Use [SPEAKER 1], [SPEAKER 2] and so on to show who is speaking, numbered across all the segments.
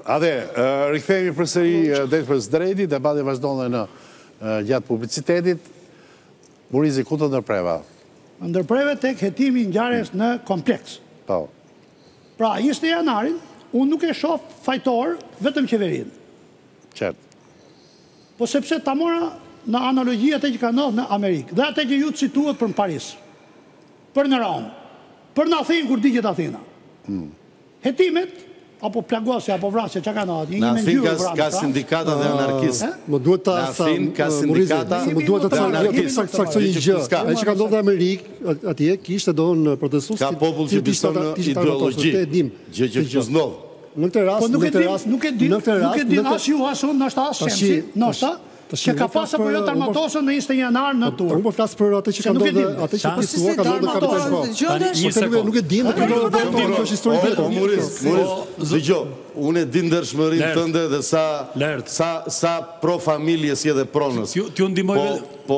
[SPEAKER 1] Ade, rikthehemi përsëri drejt për drejti, debati vazhdon dhe në gjatë publicitetit. Murizi, ku të ndërpreva?
[SPEAKER 2] Ndërpreve tek hetimi ngjarjes në kompleks.
[SPEAKER 1] Po.
[SPEAKER 2] Pra, 20 janarin, unë nuk e shoh fajtor vetëm qeverinë.
[SPEAKER 1] Qertë.
[SPEAKER 2] Po sepse ta mora në analogi atë që ka ndodhur në Amerikë, dhe atë që ju cituat për në Paris, për në Rom, për në Athinë kur digjet Athina. Hetimet, apo plagosje, apo vrasje, që ka ndodhur?
[SPEAKER 3] Në Athinë ka sindikata dhe anarkistë.
[SPEAKER 4] Më duhet ta
[SPEAKER 3] Në Athinë ka sindikata
[SPEAKER 4] dhe anarkistë. Saksoj një gjë. Ai që ka ndodhur në Amerikë, atje kishte donë protestues.
[SPEAKER 3] Ka popull që beson në ideologji. Gjë që ç'u ndodh.
[SPEAKER 4] Në këtë rast,
[SPEAKER 2] nuk e din as ju as unë, ndoshta as Shemsi, ndoshta që ka pasur për të armatosën në 20 janar në Turq.
[SPEAKER 4] Unë po flas për atë që ka ndodhur, atë që pisua ka ndodhur në Kapital. Nuk e dim, nuk e ndodhur në histori vetëm.
[SPEAKER 3] Moris, dëgjoj, unë e di ndershmërinë tënde dhe sa pro familje si edhe pronës.
[SPEAKER 5] Ti u ndihmoj.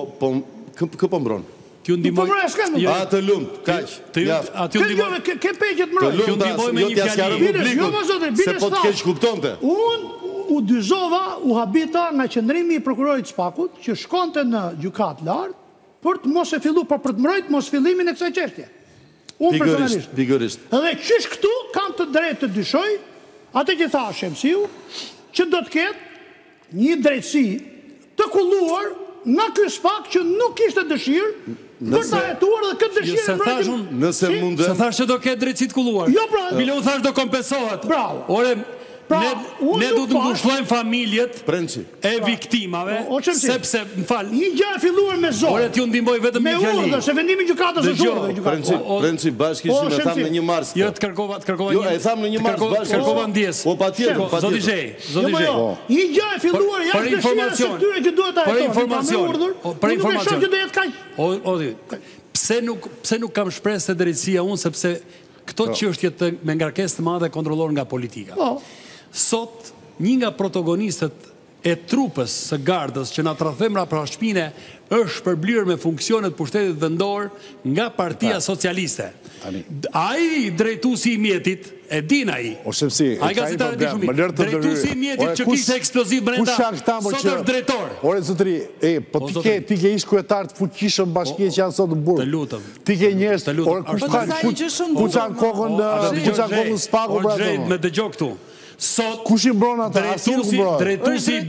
[SPEAKER 3] Kë po mbron?
[SPEAKER 5] Ti u ndihmoj.
[SPEAKER 3] Të lumt, kaq.
[SPEAKER 5] Ti u ndihmoj.
[SPEAKER 2] Ke peqet më.
[SPEAKER 3] Ti u ndihmoj me një fjalë. Se po të keq kuptonte.
[SPEAKER 2] U dyzova, u habita nga qëndrimi i prokurorit Spakut, që shkonte në gjykat lartë, për të mos e fillu, për të mbrojt mos fillimin e kësaj çështje. Unë personalisht.
[SPEAKER 3] Pikërisht.
[SPEAKER 2] Dhe qysh këtu kam të drejtë të dyshoj, atë që tha Shemsiu, që do të ketë një drejtësi të kulluar nga ky Spak që nuk ishte dëshirë për ta hetuar dhe këtë dëshirë mbrojtje.
[SPEAKER 3] Nëse mundem.
[SPEAKER 5] Se thash se do ketë drejtësi të kulluar.
[SPEAKER 2] Jo, pra.
[SPEAKER 5] Bile u thash do kompensohet.
[SPEAKER 2] Bravo.
[SPEAKER 5] Ore, ne du të ngushtojmë familjet e viktimave, sepse, më falë...
[SPEAKER 2] Një gjë e filluar me zorë.
[SPEAKER 5] Ore, ti u ndihmoj vetëm një fjali.
[SPEAKER 2] Me urdhër, se vendimi gjykatës është urdhër.
[SPEAKER 3] Prenci, bashkishim e thamë në një mars.
[SPEAKER 5] Jo, të kërkova
[SPEAKER 3] Jo, e thamë në një mars bashkë.
[SPEAKER 5] Kërkova ndjes.
[SPEAKER 3] Po, patjetër.
[SPEAKER 5] Zoti Zhej.
[SPEAKER 2] Një gjë e filluar, jashtë dëshirës së tyre që duhet ta hetojnë.
[SPEAKER 5] Për informacion. Pse nuk kam shpresë të drejtësia unë, sepse këto çështje me ngarkesë të madhe kontrollohen nga politika. Sot, një nga protagonistët e trupës së gardës që na tradhemra pra shpine është përblyer me funksionet pushtetit vendor nga Partia Socialiste. Ai drejtuesi i mjetit, e din ai. Ai gazetar e shumë. Drejtuesi i mjetit që kishte eksploziv brenda. Sot është drejtor.
[SPEAKER 1] Ore zotëri, po ti ke ish kryetar të fuqishëm bashkie që janë sot në burg.
[SPEAKER 5] Të lutem.
[SPEAKER 1] Ti ke njerëz, ore kush kanë kokën Spaku
[SPEAKER 5] pra. Me dëgjoj këtu. Sot
[SPEAKER 1] kush i mbron ata?
[SPEAKER 5] Drejtuesi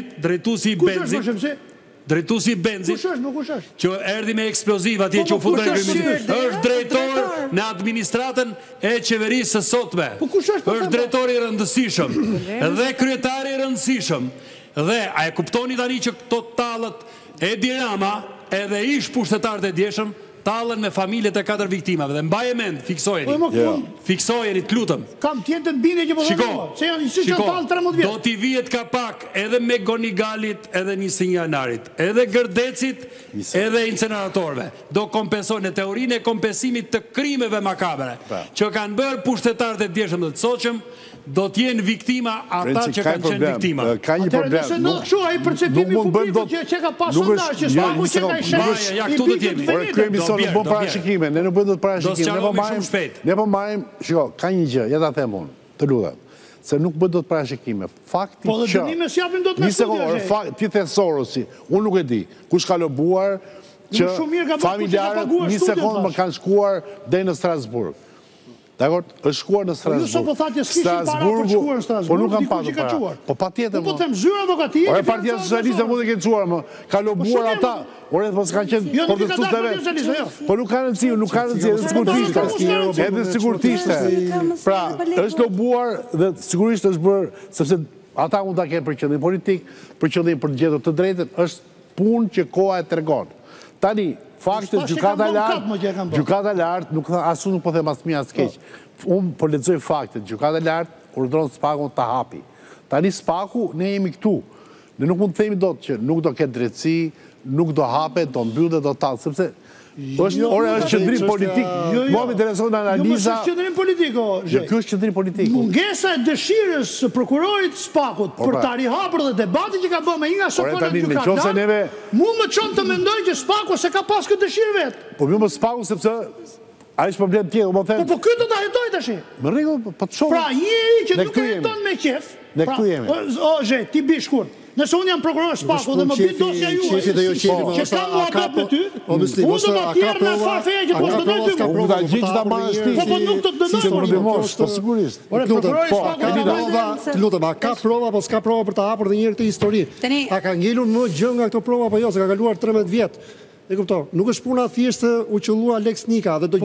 [SPEAKER 5] i benzit që erdhi me eksploziv atje që u futën është drejtor në administratën e qeverisë së sotme. Është drejtori i rëndësishëm dhe kryetari i rëndësishëm. Dhe a e kuptoni tani që këto tallët e Edi Rama edhe ish pushtetarët e djeshëm tallën me familjet e 4 viktimave dhe mbaje mend, fiksojeni, të lutem.
[SPEAKER 2] Kam tjetër bine që po
[SPEAKER 5] Shiko, do t'i vijet ka pak edhe me Gonigalit, edhe 20 janarit, edhe Gërdecit, edhe inceneratorve. Do kompensojnë në teorinë e kompensimit të krimeve makabre, që kanë bërë pushtetarët e djeshëm dhe të soqëm, do t'jenë viktima ata që kanë qenë viktima.
[SPEAKER 1] Ka një problem.
[SPEAKER 2] Nëse në këshu a i perceptimi publiku që ka pas sondazh që Spaku që ka shenë
[SPEAKER 5] ja këtu do t'jemi.
[SPEAKER 1] Ky emision nuk bën parashikime, ne nuk bëjmë dot parashikime. Ne po marrim, shiko, ka një gjë, ja ta them unë, të lutem. Se nuk bëjmë dot parashikime. Fakti që
[SPEAKER 2] po dhe dënime s'japin dot me
[SPEAKER 1] studje. Ti the Sorosi, unë nuk e di. Kush ka lobuar që familjarët një sekond më kanë shkuar deri në Strasburg. Dakor, është shkuar në Strasburg.
[SPEAKER 2] Ju so po thatë s'kishin para për shkuar në Strasburg.
[SPEAKER 1] Po nuk kanë pasur para. Po patjetër.
[SPEAKER 2] Po them zyra advokatie.
[SPEAKER 1] Ore Partia Socialiste mund të ketë çuar më. Ka lobuar ata. Ore po s'kan qenë protestues të vet. Po nuk kanë rëndësi, nuk kanë rëndësi edhe sigurtishte. Pra, është lobuar dhe sigurisht është bërë sepse ata mund ta kenë për qëllim politik, për qëllim për të gjetur të drejtën, është punë që koha e tregon. Tani faktet gjykata lartë, nuk asu nuk po them as mirë as keq. Unë po lexoj faktet, gjykata lartë urdhëron Spakun ta hapi. Tani Spaku ne jemi këtu. Ne nuk mund të themi dot që nuk do ketë drejtësi, nuk do hapet, do mbyllet, do tallë, sepse është qëndrim politik. Mua më intereson analiza.
[SPEAKER 2] Jo, është qëndrim politik, o.
[SPEAKER 1] Ky është qëndrim politik.
[SPEAKER 2] Mungesa e dëshirës së prokurorit Spakut për ta rihapur dhe debatin që ka bërë me një nga sokolet gjykatare, mu më çon të mendoj që Spaku se ka pas këtë dëshirë vet.
[SPEAKER 1] Po më Spaku sepse A është problem tjetër, më them.
[SPEAKER 2] Po këtë do ta hetoj tash.
[SPEAKER 1] Më rregull, po të shoh.
[SPEAKER 2] Pra, njeri që nuk e heton me qef.
[SPEAKER 1] Ne këtu jemi.
[SPEAKER 2] O, zhe, ti bi shkurt. Nëse unë jam prokuror Spaku dhe më bëj dosja juaj. Që s'kam muhabet me ty. Unë do ta tjerë në farfeja që po të dënoj ty.
[SPEAKER 1] Unë ta gjej që ta marrësh ti.
[SPEAKER 2] Po nuk të dënoj.
[SPEAKER 1] Po sigurisht.
[SPEAKER 2] Ore, prokurori Spaku.
[SPEAKER 4] Të lutem, a ka prova apo s'ka prova për ta hapur edhe një herë këtë histori? A ka ngelur më gjë nga këto prova apo jo, se ka kaluar 13 vjet. E kupton, nuk është puna thjesht u qelluar Alex Nika dhe do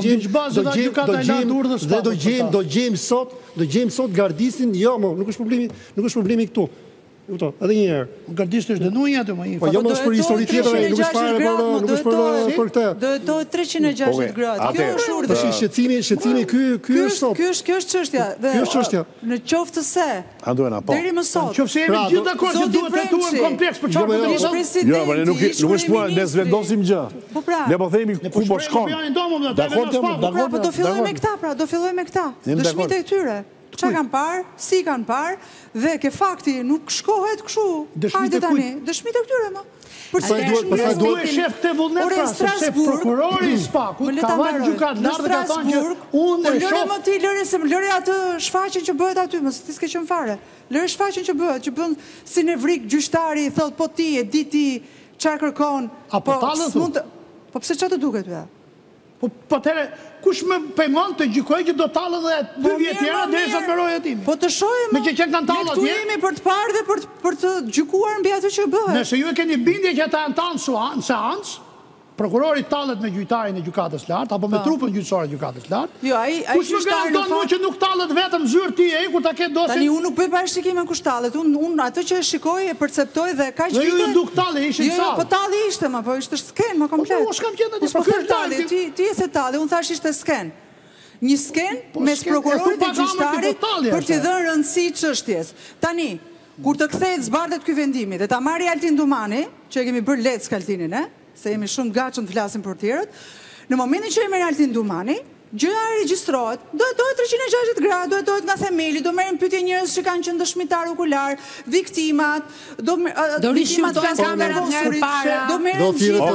[SPEAKER 4] gjejmë sot gardisin, jo, nuk është problemi këtu. Kupton, edhe një herë.
[SPEAKER 2] Gardisti është dënuar aty më.
[SPEAKER 4] Po jo më për histori tjetër, nuk është për këtë.
[SPEAKER 6] Do jetojë 360 gradë. Kjo është urdhër.
[SPEAKER 4] Shqetësimi ky është sot.
[SPEAKER 6] Ky është çështja.
[SPEAKER 4] Ky është çështja.
[SPEAKER 6] Në qoftë se deri më sot.
[SPEAKER 2] Nëse jemi gjithë dakord që duhet të hetuar kompleks për çfarë do të thotë.
[SPEAKER 1] Jo, por nuk është puna, ne s'vendosim gjë.
[SPEAKER 6] Po pra.
[SPEAKER 1] Ne po themi ku po shkon.
[SPEAKER 6] Dakor, po do fillojmë me këta, pra, do fillojmë me këta. Dëshmitë e tyre. Qa kanë parë, si kanë parë, dhe ke fakti nuk shkohet këshu. Hajde tani, dëshmit e këtyre, ma.
[SPEAKER 2] Pastaj duhet shef të vullnet pra, sepse prokurori Spaku ka vajtë gjukat lartë dhe ka thonë që unë e shoh...
[SPEAKER 6] Lëre më ti, lëre atë shfaqen që bëhet aty, mësë ti s'ke qënë fare. Lëre shfaqen që bëhet, që bënë si nevrik gjyshtari, thot, po ti, e di ti, qarë kërkon.
[SPEAKER 2] A po talën thot?
[SPEAKER 6] Po pse qa të duket, ja?
[SPEAKER 2] Po tere, kush me pengon të gjykoj që do talë dhe 2 vjetë tjera dhe e sa të mëroj e timi?
[SPEAKER 6] Po të shojmë,
[SPEAKER 2] me që qenë kanë talë
[SPEAKER 6] atje? Ne këtu jemi për të parë dhe për të gjykuar mbi atë që bëhet.
[SPEAKER 2] Nëse ju e keni bindje që ta në talë në seancë, prokurori talët me gjyqtarin e gjykatës lartë, apo me trupën gjyqësore e gjykatës lartë, kush më garanton mu që nuk talët vetëm zyrë ti e ku ta ketë dosin...
[SPEAKER 6] Tani, unë nuk bëj parashikime kush talët, unë atë që shikoj e perceptoj dhe ka që vite...
[SPEAKER 2] Dhe ju duk talë, ishin salë.
[SPEAKER 6] Jo, po talë ishte, po ishte sken, më komplet.
[SPEAKER 2] Po, s'kam qenë
[SPEAKER 6] në të talë, ti e se talë, unë thash ishte sken. Një sken mes prokurorit e gjyqtarit për t'i dhënë rëndësi çështjes. Tani, kur të kthehet zbardet ky vendimi dhe ta marri Altin Dumani, që e kemi bërë leck Altinin, se jemi shumë gatshëm të flasim për tjerët, në momentin që e merr Altin Dumani, gjëja regjistrohet, do jetohet 360 gradë, do jetohet nga themeli, do merren pyetje njerëz që kanë qenë dëshmitar okular, viktimat, do
[SPEAKER 7] rishqyrtohen kamerat nga përpara,
[SPEAKER 6] do merren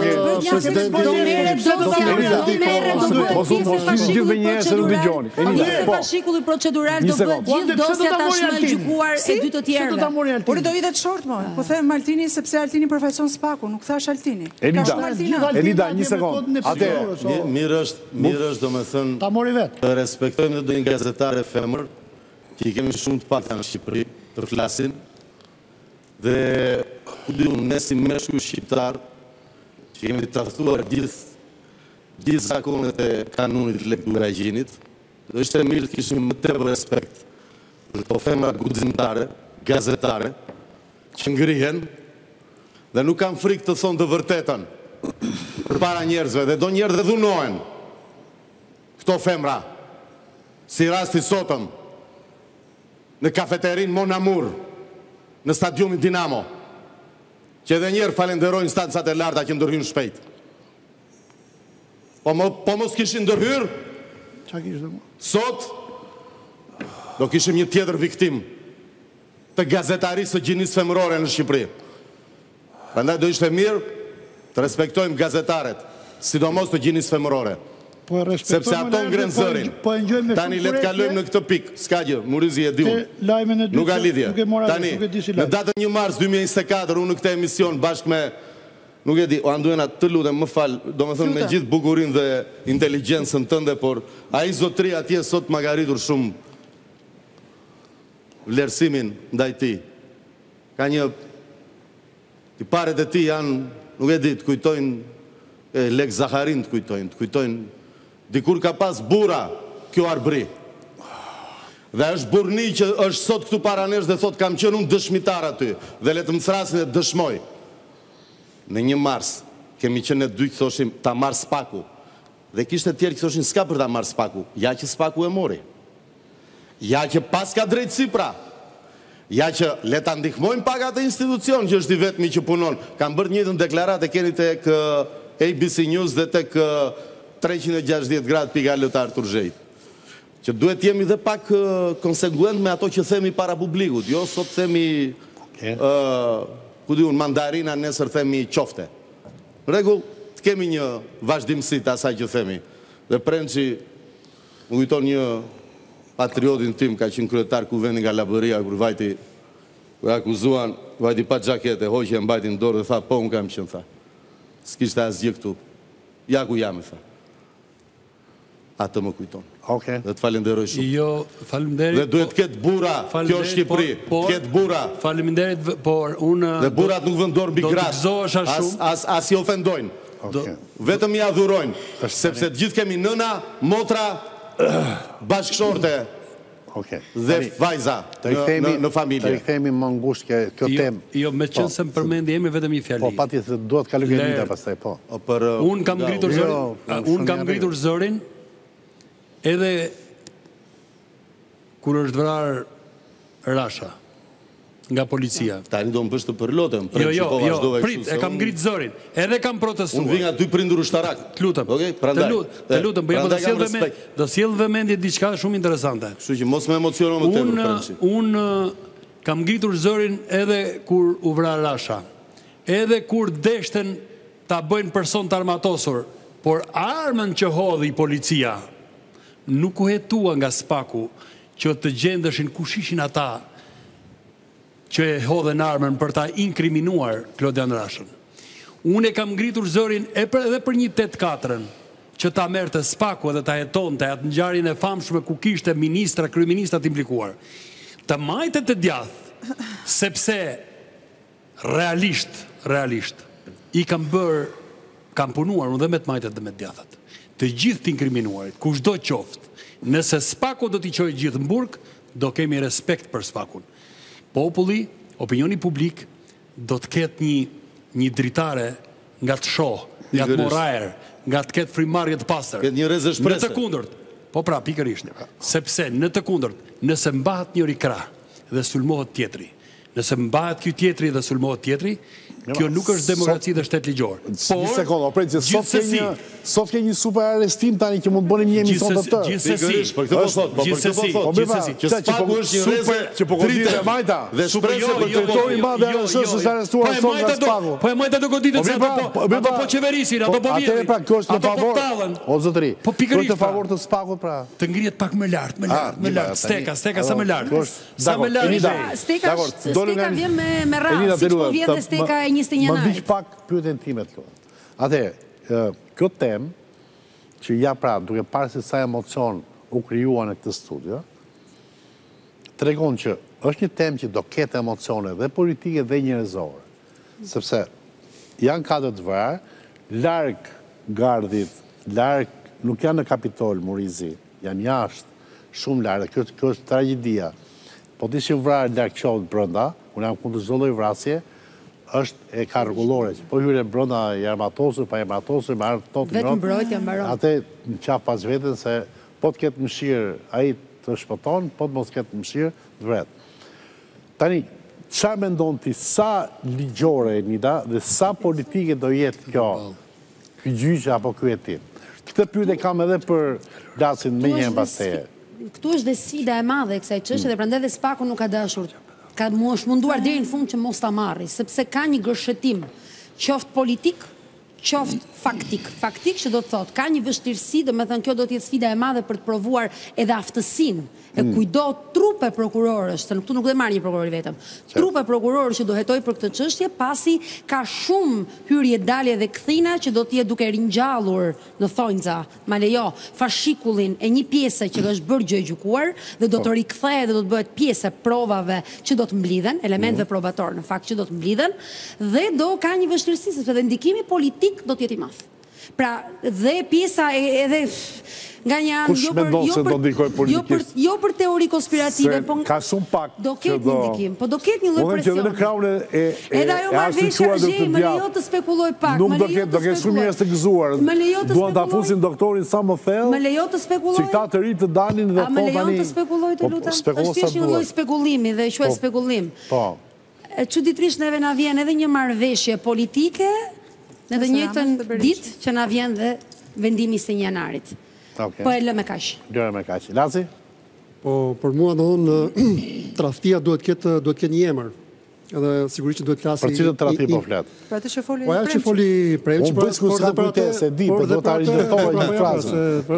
[SPEAKER 7] fashikulli procedural do bëhet gjithë dosja tashmë gjykuar e dy të tjerëve.
[SPEAKER 6] Por do vitet short më. Po them Altini sepse Altini përfaqëson Spaku, nuk thash Altini.
[SPEAKER 1] Elida, një sekond.
[SPEAKER 3] Mirë është domethënë
[SPEAKER 2] ta mori vetë.
[SPEAKER 3] Të respektojmë dhe do një gazetare femër që i kemi shumë të pakta në Shqipëri të flasin dhe ne si meshkuj shqiptar që kemi traftuar gjithë zakonet e kanunit lektura e gjinit, dhe ishte mirë të kishim më tepër respekt për të femra guximtare, gazetare që ngrihen dhe nuk kanë frikë të thonë të vërtetën përpara njerëzve dhe do njerë dhe dhunohen këto femra, si rasti sotëm, në kafeterin Mon Amour, në stadiumin Dinamo, që edhe njerë falenderojnë instancat e larta që ndërhynë shpejt. Po mos kishin ndërhyrë, sot, do kishim një tjetër viktim të gazetarisë të gjinisë femërore në Shqipëri. Prandaj do ishte mirë të respektojmë gazetaret, sidomos të gjinisë femërore. Sepse ato ngrenë zërin. Tani le të kalojmë në këtë pikë. S'ka gjë, Murizi e di unë. Nuk ka lidhje. Tani, në datën 1 mars 2024, unë në këtë emision bashkë me, nuk e di, o Anduena të lutem, më falë, do me thënë me gjithë bukurin dhe inteligencën tënde, por a i zotri atje sot më ka rritur shumë vlerësimin ndaj ti. Ka një, ti paret e ti janë, nuk e di, të kujtojnë Lek Zaharin të kujtojnë dikur ka pas bura kjo arbri. Dhe është burni që është sot këtu para nesh dhe thot kam qenë unë dëshmitar aty dhe le të më thrasin e dëshmoj. Në 1 mars kemi qenë e dy që thoshim ta marë Spaku. Dhe kishte tjerë që thoshin s'ka për ta marë Spaku. Ja që Spaku e mori. Ja që pas ka drejtësi pra. Ja që le ta ndihmojmë pak atë institucion që është i vetmi që punon. Kam bërë njëtën deklarat e keni tek ABC News dhe tek 360 gradë pika lëtar të rëgjejt. Që duhet jemi dhe pak konsekuent me ato që themi para publikut. Jo, sot themi, ku di unë, mandarina, nesër themi qofte. Regull, të kemi një vazhdimësi të asaj që themi. Dhe Prenci, më kujton një patriotin tim, ka qenë kryetar kuvendit nga Labëria, kur vajti, kur akuzuan, vajti pa xhakete, hoqe mbajti në dorë dhe tha, po, unë kam qenë, tha. S'kishte asgjë këtu. Ja ku jam, tha. Atë më kujton. Dhe të falenderoj shumë.
[SPEAKER 5] Jo, falenderit.
[SPEAKER 3] Dhe duhet ketë bura, kjo është Shqipëri. Ketë bura.
[SPEAKER 5] Falenderit, por unë...
[SPEAKER 3] Dhe burat nuk vëndorë mbi gratë. As i ofendojnë. Vetëm i adhurojnë. Sepse gjithë kemi nëna, motra, bashkëshorte dhe vajza në familje.
[SPEAKER 1] Të rikthemi më ngusht kjo temë.
[SPEAKER 5] Jo, me qënë se më përmendi jemi vetëm i fjali.
[SPEAKER 1] Po, pati se duhet kalu genita pastaj, po.
[SPEAKER 5] Unë kam ngritur zërin edhe kur është vrarë Rasha nga policia.
[SPEAKER 3] Tani do më bështë të përlotëm.
[SPEAKER 5] Jo, prit, e kam ngritë zërin. Edhe kam protestuar.
[SPEAKER 3] Unë vinga ty prindur ushtarak.
[SPEAKER 5] Të lutem, do sjell vëmendje diçka shumë interesante.
[SPEAKER 3] Kështu që mos me emociono më tepër, Prenci.
[SPEAKER 5] Unë kam ngritur zërin edhe kur u vra Rasha. Edhe kur deshten ta bëjnë person të armatosur, por armën që hodhi policia nuk u hetua nga spaku që të gjendeshin kush ishin ata që e hodhen armën për ta inkriminuar Klodian Rashën. Unë e kam ngritur zërin edhe për një 8-4-ën që ta merrte spaku edhe ta hetonte atë ngjarjen e famshme ku kishte ministra, kryeministrat implikuar. Të majtet të djathtë, sepse realisht i kam punuar unë dhe me të majtet dhe me të djathtat. Të gjithë të inkriminuarit, kushdo qoftë, nëse spaku do t'i qojë gjithë në burg, do kemi respekt për spakun. Populli, opinioni publik, do të ketë një dritare nga të shoh, nga të morajer, nga të ketë frimarje të pastër.
[SPEAKER 3] Ketë një reze shprese.
[SPEAKER 5] Në të kundërt, po pra, pikërisht, sepse në të kundërt, nëse mbahet njëri krah dhe sulmohet tjetri, nëse mbahet ky tjetri dhe sulmohet tjetri, kjo nuk është demokraci dhe shtet ligjor.
[SPEAKER 1] Një sekundë, Prenci, sot ke një super arrestim tani që mund të bënim një emision të tërë.
[SPEAKER 5] Gjithsesi.
[SPEAKER 3] Që spaku është një reze
[SPEAKER 1] që po goditën e majta.
[SPEAKER 3] Dhe shprese për territori
[SPEAKER 1] i madh RSH është arrestuar sot nga spaku.
[SPEAKER 5] Po e majta do goditën se ato po qeverisin, ato po vjetin.
[SPEAKER 1] Atëre pra kjo është në favor. O zotëri.
[SPEAKER 5] Po pikërisht
[SPEAKER 1] në favor të spakut pra.
[SPEAKER 5] Të ngrihet pak më lart, steka sa më lart. Sa më lart.
[SPEAKER 7] Steka vjen me radhë, siç po vjen dhe steka e 21
[SPEAKER 1] Më ndiq pak pyetjen time këtu. Kjo temë që ja pra duke parë se sa emocion u krijuar në këtë studio, tregon që është një temë që do ketë emocione dhe politike dhe njerëzore. Sepse janë katër të vrarë, larg gardit, larg nuk janë në Kapitol, Murizi, janë jashtë, shumë larg. Kjo është tragjedia. Po të ishin vrarë larg qoftë brenda, unë jam kundër çdo lloji vrasje, është e ka rregullore, që po hyre brenda i armatosur, pa armatosur, me armë totë
[SPEAKER 7] vetëm mbrojtja mbaron.
[SPEAKER 1] Atë në qaf pas veten se po të ketë mëshirë, ai të shpëton, po të mos ketë mëshirë, të vret. Tani, çfarë mendon ti sa ligjore Nida dhe sa politike do jetë ky gjyqje apo ky hetim? Këtë pyetje kam edhe për Lasin më një herë pas teje.
[SPEAKER 7] Këtu është dhe sfida e madhe e kësaj çështje dhe prandaj dhe spaku nuk ka dashur. Ka është munduar deri në fund që mos ta marri, sepse ka një gërshetim, qoftë politik, qoftë faktik. Faktik që do të thotë, ka një vështirësi, domethënë kjo do të jetë sfida e madhe për të provuar edhe aftësinë e kujdo trupe prokurorësh, se këtu nuk do marrë një prokuror vetëm. Trupe prokurorësh që do hetoj për këtë çështje, pasi ka shumë hyrje, dalje dhe kthina që do të jetë duke ringjallur në thonjza, ma lejo, fashikullin e një pjese që është bërë gjë e gjykuar dhe do të rikthehet dhe do të bëhet pjesë e provave që do të mblidhen, elementeve probator në fakt që do të mblidhen, dhe do ka një vështirësi sepse dhe ndikimi politik do të jetë i madh. Pra, dhe pjesa edhe nga një anë, jo për teori konspirative, po
[SPEAKER 1] ka shumë pak
[SPEAKER 7] do ketë një ndikim, po do ketë një lloj presioni.
[SPEAKER 1] Edhe në krahun
[SPEAKER 7] edhe ajo marrëveshja më lejo të spekuloj pak,
[SPEAKER 1] nuk do ketë shumë njerëz të gëzuar. Duan ta fusin doktorin sa më thellë.
[SPEAKER 7] Më lejo të spekuloj.
[SPEAKER 1] Si këta të ri të dalin dhe
[SPEAKER 7] thonë tani. Më lejo të spekuloj, të lutem. Është thjesht një lloj spekulimi dhe quhet spekulim.
[SPEAKER 1] Po.
[SPEAKER 7] Çuditërisht neve na vjen edhe një marrëveshje politike në të njëjtën ditë që na vjen dhe vendimi i 1 janarit. Po e lë me kaq.
[SPEAKER 1] Lë me kaq. Laci?
[SPEAKER 4] Po për mua domthon tradhtia duhet ketë një emër. edhe sigurisht që duhet klasi...
[SPEAKER 1] Për cilët tradhti po flet?
[SPEAKER 6] Për atë që foli
[SPEAKER 4] Po ajo që foli Premçi,
[SPEAKER 1] unë bëj s'ka kujtes se di, por do ta rinjetooj një frazë.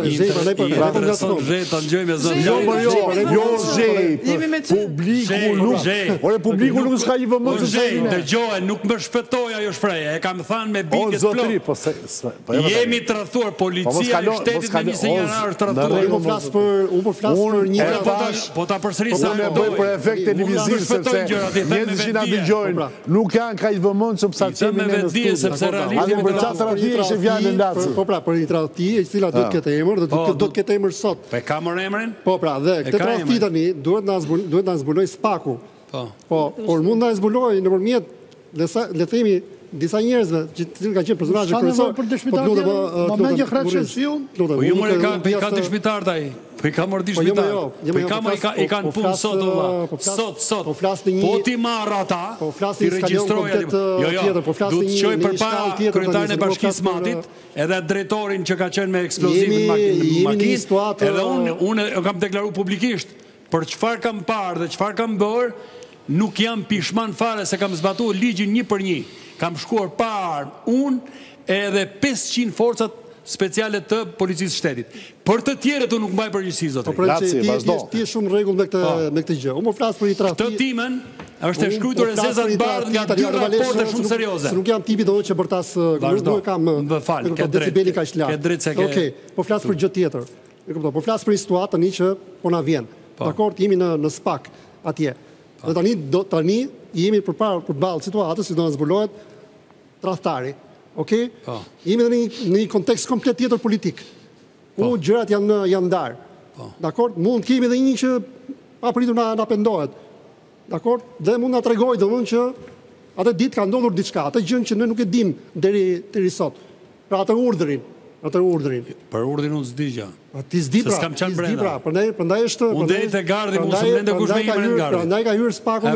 [SPEAKER 1] Publiku nuk s'ka një vëmendje se
[SPEAKER 5] dëgjoj, nuk më shpëtoi ajo shprehje. E kam thënë me bindje të plotë. Jemi tradhtuar, policia e shtetit në 21 janar tradhtuar.
[SPEAKER 4] Unë po flas për një
[SPEAKER 5] po ta përsëris sa
[SPEAKER 1] unë bëj për efekt televiziv sepse njerëzit që na dëgjojnë nuk janë kaq vëmendshëm sa çemi ne në studio.
[SPEAKER 5] Sepse realizimi
[SPEAKER 1] për çfarë tradhti ishte fjalë Laci.
[SPEAKER 4] Po pra, për një tradhti e cila do të ketë emër, do të ketë emër sot.
[SPEAKER 5] Po ka marrë emrin?
[SPEAKER 4] Po pra, dhe këtë tradhti tani duhet na zbuloj SPAK-u. Po, por mund na zbuloj nëpërmjet le themi disa njerëzve që kanë qenë personazhe kryesor.
[SPEAKER 2] Për dëshmitar, moment që kret shënsion.
[SPEAKER 5] Po ju më ka dëshmitar taj. Po i ka marrë dëshmitar. Po i kanë punë sot olla. Sot. Po ti marr ata. Ti regjistroj atë. Jo. Do të shoj përpara kryetarin e Bashkisë Matit, edhe drejtorin që ka qenë me eksploziv në makinë. Edhe unë kam deklaruar publikisht për çfarë kam parë dhe çfarë kam bërë, nuk jam pishman fare se kam zbatuar ligjin 1 për 1. Kam shkuar parë unë edhe 500 forcat speciale të policisë shtetit. Për të tjerët unë nuk mbaj përgjegjësi, zotëri.
[SPEAKER 4] Ti je shumë rregull me këtë gjë. Unë më flas për një tradhti.
[SPEAKER 5] Këtë timën është e shkruar e Zezat Bardh nga 2 raporte shumë serioze.
[SPEAKER 4] Nuk jam tipi domosht që bërtas nuk kam decibelin kaq lart. Okej, po flas për gjë tjetër. E kuptoj, po flas për një situatë tani që po na vjen. Dakor, jemi në SPAK atje. Dhe tani jemi përballë situatës që do të zbulohet tradhtari. Okej? Jemi në një kontekst komplet tjetër politik. Ku gjërat janë ndarë. Dakor? Mund të kemi edhe një që papritur na pendohet. Dakor? Dhe mund na tregoj domthonjë që atë ditë ka ndodhur diçka, atë gjën që ne nuk e dim deri sot. Pra atë urdhrin.
[SPEAKER 5] Për urdhrin unë s'di gjë.
[SPEAKER 4] Ti s'di pra, prandaj është...
[SPEAKER 5] Unë deri te gardi, mu së mlende kush me imën në gardi.
[SPEAKER 4] Prandaj ka hyrë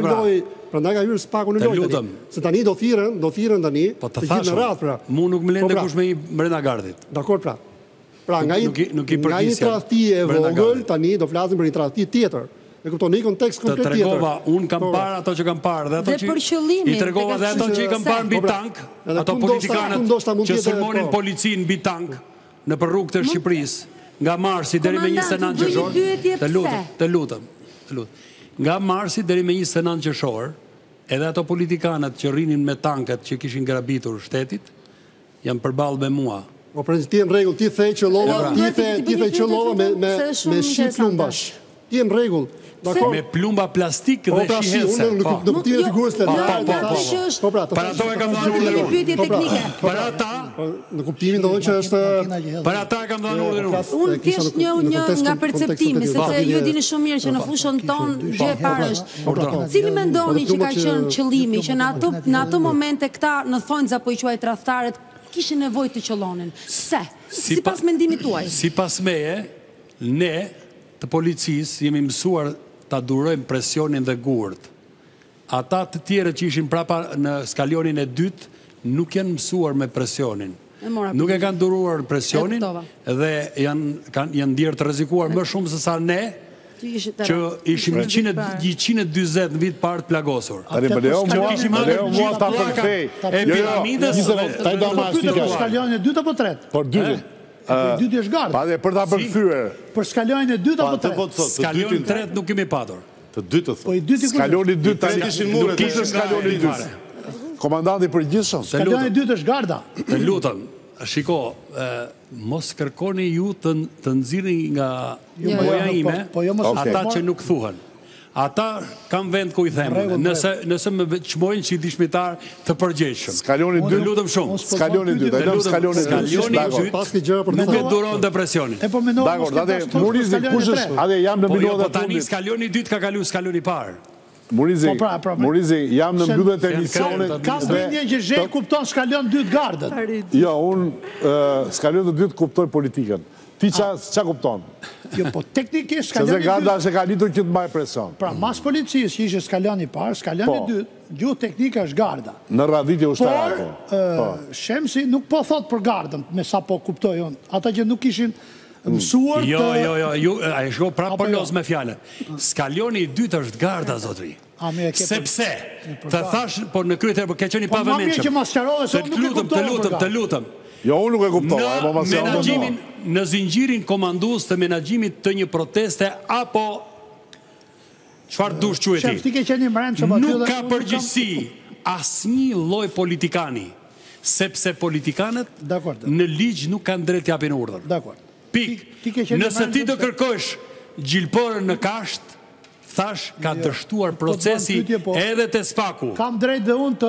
[SPEAKER 4] SPAK-u në lojë. Se tani do thirën tani, të gjithë në radhë pra.
[SPEAKER 5] Mu nuk mlende kush me imën në gardit.
[SPEAKER 4] Dakor pra. Pra nga një tradhti e vogël, tani do flasim për një tradhti tjetër. E kupton, një kontekst komplet tjetër.
[SPEAKER 5] Të tregova, unë kam parë ato që kam parë, dhe i tregova dhe ato që i kam parë mbi tank, ato politikanët që sulmonin policinë mbi tank në për rrugë të Shqipërisë, nga marsi deri me 29 qershor, të lutem. Nga marsi deri me 29 qershor, edhe ato politikanët që rrinin me tanket që kishin grabitur shtetit, janë përballë me mua.
[SPEAKER 4] Po për ti në rregull, ti the që llova me shit plumbash. Ti në rregull.
[SPEAKER 5] Me plumba plastik dhe shihese.
[SPEAKER 4] Në kuptimin e figurës letrare.
[SPEAKER 5] Për ato e kam dhënë urdhër. Për ata,
[SPEAKER 4] në kuptimin do që është...
[SPEAKER 5] Për ata e kam dhënë urdhër.
[SPEAKER 7] Unë thjesht një nga perceptimi, sepse ju dini shumë mirë që në fushën tonë gjë e parë është. Cili mendoni që ka qenë qëllimi që në ato momente këta në thonjza po i quaj tradhtarët kishin nevojë të qëllonin? Pse? Sipas mendimit tuaj?
[SPEAKER 5] Sipas meje, ne të policisë jemi mësuar ta durojmë presionin dhe gurt. Ata të tjerë që ishin prapa në skalionin e dytë nuk janë mësuar me presionin. Nuk e kanë duruar presionin dhe janë ndjerë të rrezikuar më shumë se sa ne që ishim 120 në vit parë të plagosur.
[SPEAKER 1] Tani më leo mua ta përkthej.
[SPEAKER 5] E piramidës
[SPEAKER 1] ta do mastika.
[SPEAKER 2] Skalionin e dytë apo tretë?
[SPEAKER 1] Por dytë.
[SPEAKER 2] Dytë është gardë.
[SPEAKER 1] Pa dhe për ta përkthyer.
[SPEAKER 2] Për skalionin e dytë apo tretë?
[SPEAKER 5] Skalionin tretë nuk kemi patur.
[SPEAKER 3] Të dytë
[SPEAKER 2] po i dyti
[SPEAKER 1] skaloni i dytë tani
[SPEAKER 3] kishin mure,
[SPEAKER 1] nuk kishte skaloni i dytë. Komandanti i përgjithshëm.
[SPEAKER 2] Skaloni i dytë është garda.
[SPEAKER 5] Të lutem, shiko, mos kërkoni ju të nxirrni nga goja ime ata që nuk thuhen. Ata kam vend ku i them, nëse më çmojnë si dëshmitar të përgjegjshëm.
[SPEAKER 1] Skaloni i dytë,
[SPEAKER 5] lutem shumë.
[SPEAKER 1] Skaloni i dytë, skaloni i dytë.
[SPEAKER 4] Paske gjëra për
[SPEAKER 5] nuk e duron depresionin.
[SPEAKER 2] Po mendoj.
[SPEAKER 1] Dakor, Murizi kush është? A dhe jam në mbylljen e
[SPEAKER 5] tani skaloni i dytë ka kaluar skaloni i parë.
[SPEAKER 1] Murizi, jam në mbylljen e emisionit.
[SPEAKER 2] Ka mendjen që zhe kupton skalon dytë gardën.
[SPEAKER 1] Jo, unë skalon të dytë kuptoj politikën. Ti qa kupton?
[SPEAKER 2] Jo, po teknikisht skaloni i dytë...
[SPEAKER 1] Se garda është e ka litur që të mbaj presion.
[SPEAKER 2] Pra, mas policisë që ishe skaloni i parë, skaloni i dytë, gjuhë teknika është garda.
[SPEAKER 1] Në radhitje ushtarake.
[SPEAKER 2] Por, Shemsi nuk po thot për gardën, me sa po kuptoj unë. Ata që nuk ishin mësuar të...
[SPEAKER 5] Jo, a e shko prapë për los me fjallën. Skaloni i dytë është garda, zotri. Sepse, të thash, por në kryet e ke qenë i pavëmendshëm. Të lutem.
[SPEAKER 1] Jo, unë nuk e kuptova.
[SPEAKER 5] Në zinxhirin komandues të menaxhimit të një proteste apo çfarë dush quhet ti? Nuk ka përgjegjësi asnjë lloj politikani, sepse politikanët në ligj nuk kanë drejt t'japin urdhër. Pik. Nëse ti do kërkosh gjilporën në kasht, thash ka dështuar procesi edhe të spaku.
[SPEAKER 2] Kam drejt dhe unë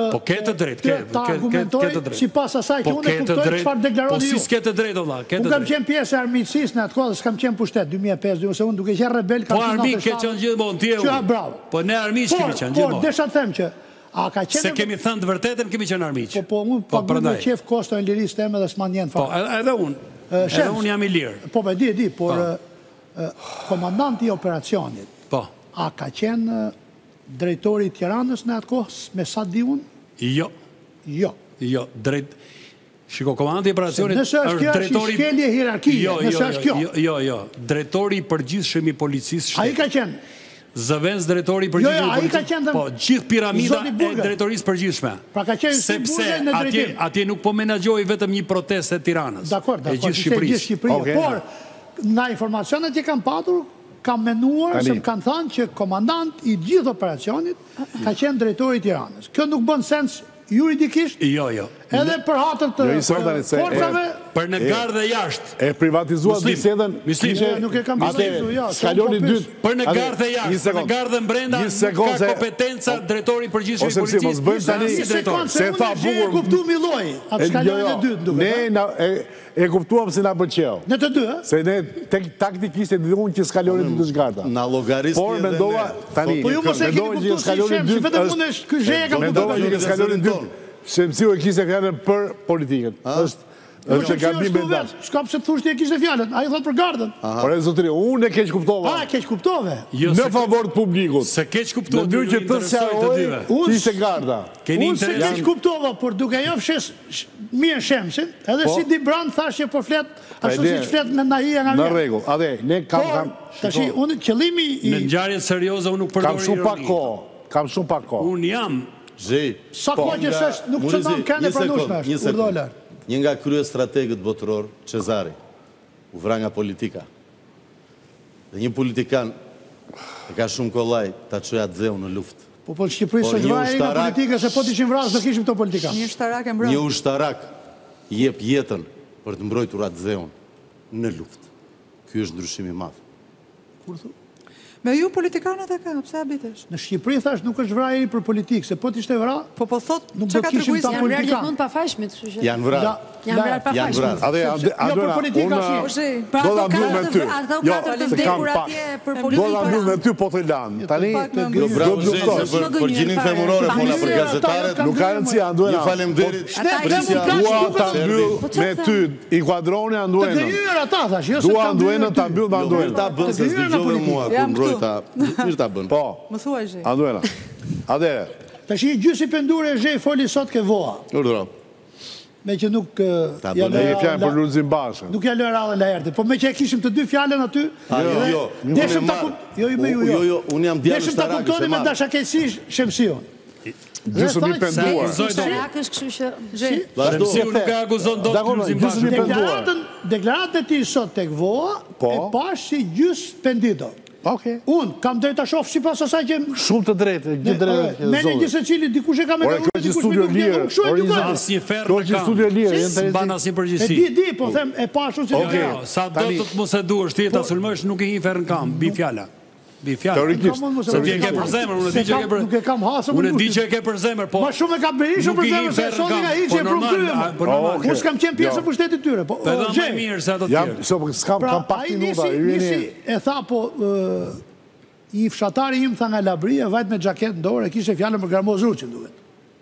[SPEAKER 2] të argumentoj si pas asaj që unë e kuptoj çfarë deklaroni ju.
[SPEAKER 5] Po si s'kete drejt, olla?
[SPEAKER 2] Unë kam qenë pjesë e armiqësisë në atë kohë, s'kam qenë pushtet 2005, se unë duke qenë rebel kam qenë.
[SPEAKER 5] Po armiq ke qenë gjithmonë ti.
[SPEAKER 2] Bravo.
[SPEAKER 5] Po ne armiq kemi qenë gjithmonë.
[SPEAKER 2] Po desha të them që
[SPEAKER 5] se kemi thënë të vërtetën, kemi qenë armiq.
[SPEAKER 2] Po unë paguaj qef kosto e lirisë teme dhe s'man jenë fare.
[SPEAKER 5] Po edhe unë jam i lirë.
[SPEAKER 2] Po di, por komandanti i operacionit a ka qenë drejtori i Tiranës në atë kohë, me sa di unë? Jo.
[SPEAKER 5] Shiko, komandanti i operacionit
[SPEAKER 2] nëse është kjo është i shkelje hierarkije, nëse është kjo.
[SPEAKER 5] Jo. Drejtori i përgjithshëm i policisë shtetit.
[SPEAKER 2] Ai ka qenë.
[SPEAKER 5] Zëvendës drejtori i përgjithshëm i policisë.
[SPEAKER 2] Ai ka qenë.
[SPEAKER 5] Po, gjithë piramida e drejtorisë përgjithshme.
[SPEAKER 2] Pra ka qenë
[SPEAKER 5] sepse atje nuk po menaxhoi vetëm një protestë e Tiranës.
[SPEAKER 2] Dakor, gjithë Shqipërisë. Por, nga informacionet që kam patur, kam menuar, se më kanë thënë që komandant i gjithë operacionit ka qenë drejtori i Tiranës. Kjo nuk bën sens juridikisht?
[SPEAKER 5] Jo.
[SPEAKER 2] Edhe për hatër të forcave?
[SPEAKER 5] Për në garë dhe jashtë.
[SPEAKER 1] E privatizuat bisedën.
[SPEAKER 2] Nuk e kam privatizuar.
[SPEAKER 1] Skaloni dytë.
[SPEAKER 5] Për në garë dhe jashtë. Në garë dhe mbrenda ka kompetenca drejtori i përgjithshëm i policisë.
[SPEAKER 2] Se tha bukur. E kuptu Miloj, atë skaloni e dytë.
[SPEAKER 1] Ne e kuptuam se na pëlqeu.
[SPEAKER 2] Në të dy,
[SPEAKER 1] se ne taktikisht e di unë që skaloni dy zgarda.
[SPEAKER 3] Na llogarisë.
[SPEAKER 1] Por mendova tani.
[SPEAKER 2] Po ju mos e keni kuptuar skaloni dy. Vetëm unë ky zheja kam
[SPEAKER 1] kuptuar. Mendova që skaloni dy. Se mësiu e kishte fjalën për politikën. Është gabim mendash.
[SPEAKER 2] S'ka pse të thosh ti e kishte fjalën. Ai thot për gardën.
[SPEAKER 1] Por zotëri, unë e keq kuptova.
[SPEAKER 2] Keq kuptove.
[SPEAKER 1] Në favor të publikut.
[SPEAKER 5] Se keq kuptova.
[SPEAKER 1] Në dy që të sqaroj, ishte garda.
[SPEAKER 2] Unë se keq kuptova, por duke jo fshes mirë Shemsin, edhe si Dibran thashë po flet ashtu siç flet me Nahia nga.
[SPEAKER 1] Në rregull. A dhe ne kam
[SPEAKER 2] tash unë qëllimi i
[SPEAKER 5] në ngjarje serioze unë nuk përdor.
[SPEAKER 1] Kam shumë pak kohë.
[SPEAKER 5] Unë jam
[SPEAKER 2] sa kohë që s'është nuk çon kanë pranueshme.
[SPEAKER 3] Një nga krye strategët botëror, Cezari, u vra nga politika. Dhe një politikan e ka shumë kollaj ta çojë atë dheu në luftë.
[SPEAKER 2] Po Shqipëri së vrajë nga politika, se po t'ishin vrasë do kishim këto politika.
[SPEAKER 6] Një ushtarak e mbrojtë.
[SPEAKER 3] Një ushtarak jep jetën për të mbrojtur atë dheun në luftë. Ky është ndryshimi i madh.
[SPEAKER 2] Kur thu?
[SPEAKER 6] Me ju politikanët e ka, pse habitesh?
[SPEAKER 2] Në Shqipëri thash nuk është vrarje për politikë, se po t'ishte vrar.
[SPEAKER 6] Po thot,
[SPEAKER 2] nuk do kishim ta
[SPEAKER 7] politikanë. Janë vrarë pa fashmit, kështu që.
[SPEAKER 3] Janë vrarë.
[SPEAKER 7] Janë vrarë pa fashmit.
[SPEAKER 2] Jo për politika
[SPEAKER 7] si. Do ta mbyll me ty. Jo, se kam pak.
[SPEAKER 1] Do ta mbyll me ty po të lan. Tani
[SPEAKER 3] do bravo për gjinin femërore po na për gazetarët.
[SPEAKER 1] Nuk ka rëndësi, Anduena.
[SPEAKER 3] Ju faleminderit.
[SPEAKER 1] Dua ta mbyll me ty. Inkuadroni Anduena. Dua Anduena ta mbyll me Anduena.
[SPEAKER 3] Ta bën se dëgjove mua kur mbrojta. Mirë ta bën.
[SPEAKER 1] Po.
[SPEAKER 6] Më thuaj zhe.
[SPEAKER 1] Anduena. Atëre.
[SPEAKER 2] Tash i gjysi pendure zhe foli sot ke voa.
[SPEAKER 3] Urdhëro.
[SPEAKER 2] Me që nuk
[SPEAKER 1] ja lë fjalën për Lulzim Bashën.
[SPEAKER 2] Nuk ja lë radhën Laerti, po me që e kishim të dy fjalën aty.
[SPEAKER 3] Jo. Jo, unë jam djalë
[SPEAKER 2] Deshëm ta kuptoni me dashakësi Shemsion.
[SPEAKER 1] Gjysmi penduar.
[SPEAKER 7] Ushtarakësh, kështu që
[SPEAKER 5] Shemsiu nuk e akuzon dot Lulzim Bashën.
[SPEAKER 2] Deklaratën e tij sot tek voa e pash si gjys pendito. Unë kam drejt ta shoh sipas asaj që
[SPEAKER 1] shumë të drejtë, gjithë drejtë.
[SPEAKER 2] Me një secili dikush e ka me
[SPEAKER 1] dikush studio lirë.
[SPEAKER 5] Asnjë ferr.
[SPEAKER 1] Kjo studio lirë,
[SPEAKER 5] ban asnjë përgjegjësi.
[SPEAKER 2] Di, po them e pashun se.
[SPEAKER 5] Sa do të mos e duash ti ta sulmosh nuk e hin ferr në kam, bi fjala.
[SPEAKER 1] Teorikisht.
[SPEAKER 5] Se ti e ke për zemër, unë di që e ke për.
[SPEAKER 2] Nuk e kam hasur.
[SPEAKER 5] Unë di që e ke për zemër, po.
[SPEAKER 2] Ma shumë e ka bërishur për zemër se sot nga hiqje për kryem. Unë s'kam qenë pjesë e pushtetit tyre, po.
[SPEAKER 5] Edhe më mirë se ato tjerë.
[SPEAKER 1] Kam pak minuta.
[SPEAKER 2] E tha po i fshatari im tha nga Labria, vajt me xhaket në dorë, kishte fjalën për Gramoz Ruçin duhet.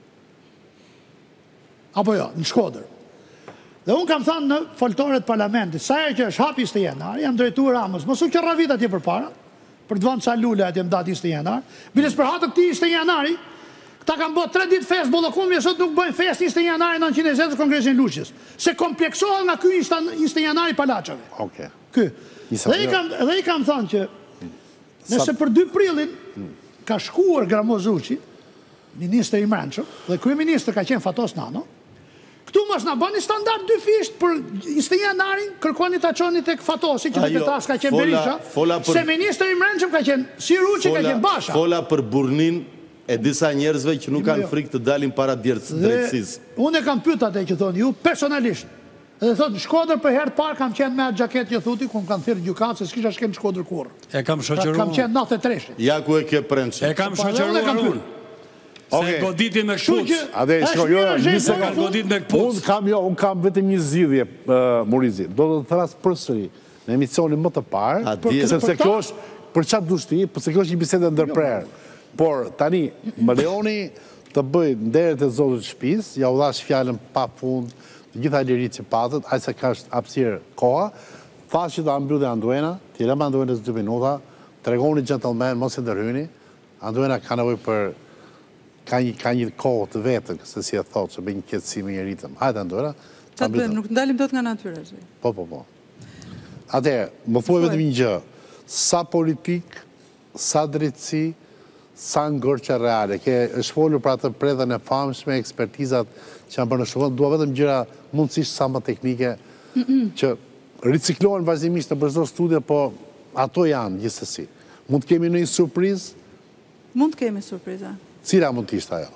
[SPEAKER 2] Apo jo, në Shkodër. Dhe unë kam thënë në foltorët parlamentit, sa herë që është hapi 20 janar, jam drejtuar Ramës, mos u qerra vit atje përpara, për të vënë ca lule atje më datë 20 janar. Biles për hatë këtij 20 janari, këta kanë bërë 3 ditë festë bollokumi, sot nuk bëjnë festë 20 janari 920 Kongresin Luçës. Se kompleksohen nga ky 20 janari palaçave.
[SPEAKER 1] Okej.
[SPEAKER 2] Ky. Dhe i kam thënë që nëse për 2 prillin ka shkuar Gramozuçi, ministri i mbrëmshëm, dhe kryeministri ka qenë Fatos Nano, këtu mos na bëni standard dy fisht për 21 janarin, kërkoni ta çoni tek Fatosi, që deputas ka qenë Berisha, se ministri i mbrëmshëm ka qenë Siruçi, ka qenë Basha.
[SPEAKER 3] Fola për burnin e disa njerëzve që nuk kanë frikë të dalin para drejtësisë.
[SPEAKER 2] Unë e kam pyet atë që thonë ju personalisht. Edhe thotë Shkodër për herë të parë kam qenë me atë xhaketë që thuti, ku më kanë thirrë gjykatë se s'kisha shkel në Shkodër kurrë.
[SPEAKER 5] E kam shoqëruar.
[SPEAKER 2] Kam qenë 93.
[SPEAKER 3] Ja ku e ke prendshë.
[SPEAKER 5] E kam shoqëruar unë. Se goditi me kpuç.
[SPEAKER 1] Ade,
[SPEAKER 5] Ka godit me kpuç.
[SPEAKER 1] Unë kam vetëm një zgjidhje, Murizi. Do të thras përsëri në emisionin më të parë, sepse kjo është për çfarë dush ti, sepse kjo është një bisedë ndërprerë. Por tani më lejoni të bëj nderet e Zotit të shtëpisë, ja u dhash fjalën pafund të gjitha lirit që patët, aq sa ka hapësirë koha, thash që do mbyllë Anduena, ti lëm Anduenës 2 minuta, tregoni gentleman, mos e ndërhyni. Anduena ka nevojë për ka një kohë të vetën, se si e thotë, që bëj një qetësim i ritëm. Hajde Anduena.
[SPEAKER 6] Ta të bëjmë, nuk ndalim dot nga natyra.
[SPEAKER 1] Po. Atëherë, më thuaj vetëm një gjë, sa politik, sa drejtësi, sa ngërçe reale. Ke është folur për atë predhën e famshme, ekspertizat që janë bërë në shkollë, dua vetëm gjëra mundësisht sa më teknike, që riciklohen vazhdimisht në çdo studio, po ato janë gjithsesi. Mund të kemi një surprizë?
[SPEAKER 6] Mund të kemi surpriza.
[SPEAKER 1] Cila mund të ishte ajo?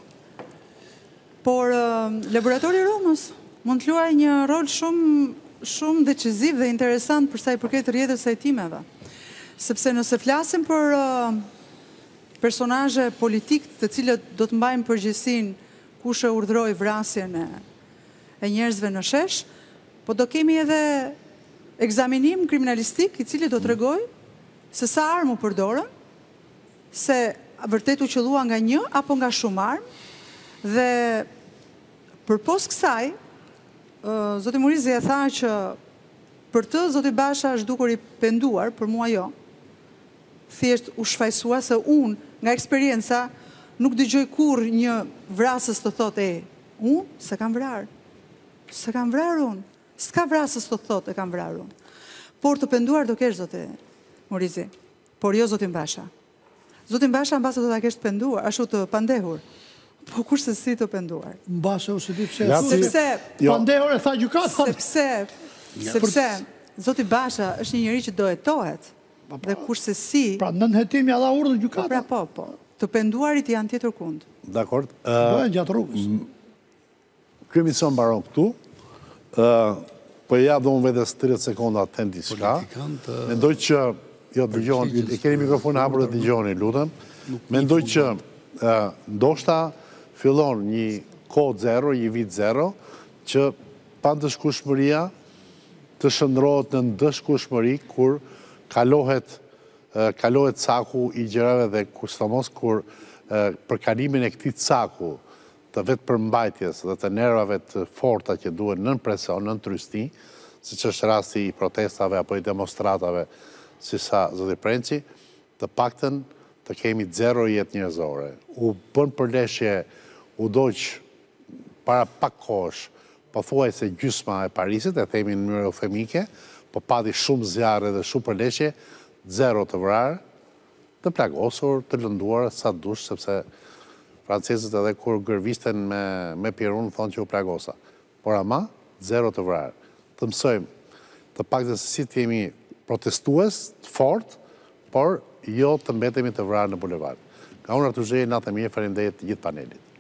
[SPEAKER 6] Por laboratori Romës mund të luajë një rol shumë deciziv dhe interesant për sa i përket rrjetës së hetimeve. Sepse nëse flasim për personazhe politik të cilët do të mbajnë përgjegjësinë kush e urdhëroi vrasjen e njerëzve në shesh, po do kemi edhe ekzaminim kriminalistik i cili do t'rregojë se sa armë u përdorën, se vërtet u qellua nga një apo nga shumë armë, dhe përpos kësaj, zoti Murizi e tha që për të zoti Basha është dukur i penduar, për mua jo. Thjesht u shfaqsua se unë nga eksperienca nuk dëgjoj kurrë një vrasës të thotë unë se kam vrarë. Se kam vrarë unë. S'ka vrasës të thotë e kam vrarë unë. Por të penduar do kesh zoti Murizi, por jo zotin Basha. Zotin Basha mbase do ta kesh të penduar, ashtu të pandehur. Po kurse si të penduar.
[SPEAKER 2] Mbase ose di pse.
[SPEAKER 6] Sepse
[SPEAKER 2] pandehur e tha gjykata.
[SPEAKER 6] Sepse zoti Basha është një njerëz që do hetohet. Dhe kurse si...
[SPEAKER 2] Pra nën hetimi alla urdhë gjykata.
[SPEAKER 6] Po. Të penduarit janë tjetër kund.
[SPEAKER 1] Dakord.
[SPEAKER 2] Bëhen gjatë rrugës.
[SPEAKER 1] Ky emision mbaron këtu. Po ja do unë vetes 30 sekonda të them diçka. Mendoj që jo dëgjoni, e keni mikrofonin hapur dhe dëgjoni, lutem. Mendoj që ndoshta fillon një kohë zero, një vit zero, që pandëshkueshmëria të shndrohet në ndëshkueshmëri kur kalohet caku i gjërave dhe sidomos kur për kalimin e këtij caku të vetë përmbajtjes dhe të nervave të forta që duhen nën presion, nën trysti, siç është rasti i protestave apo i demonstratave, si sa zoti Prenci, të paktën të kemi zero jetë njerëzore. U bën përleshje, u doq para pak kohësh, pothuajse gjysma e Parisit, e themi në mënyrë eufemike, po pati shumë zjarre dhe shumë përleshje, zero të vrarë, të plagosur, të lënduar sa dush, sepse francezët edhe kur gërvisten me pirun thonë që u plagosa. Por ama, zero të vrarë. Të mësojmë, të paktën se si të jemi protestues, të fort, por jo të mbetemi të vrarë në bulevard. Ka unë Artuzhe, natë e mirë, faleminderit të gjithë panelit.